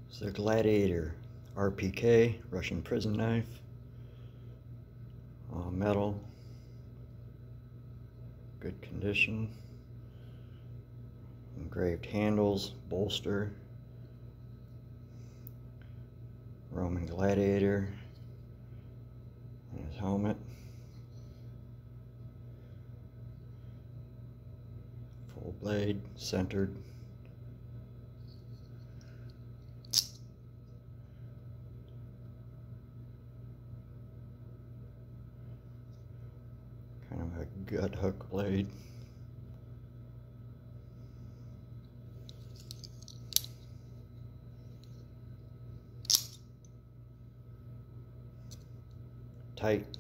It's a Gladiator RPK, Russian prison knife, metal, good condition, engraved handles, bolster, Roman gladiator, and his helmet, full blade, centered. Kind of a gut hook blade. Tight.